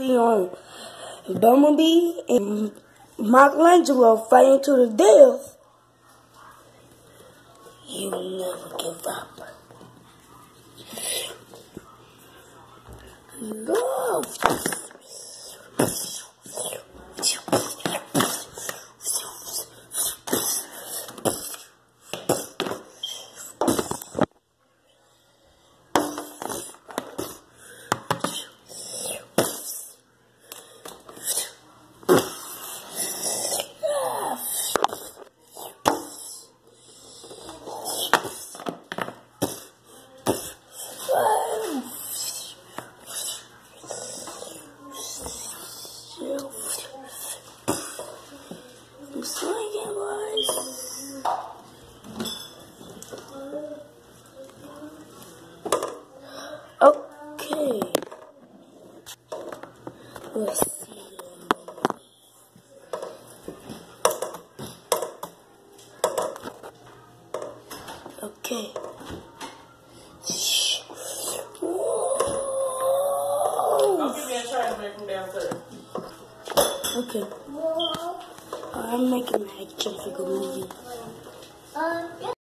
We on Bumblebee and Michelangelo fighting to the death. You never give up. No. I'm swinging, boys. Okay. Let's see. Okay. Don't give me a try to make from downstairs. Okay. I'm making an action figure movie.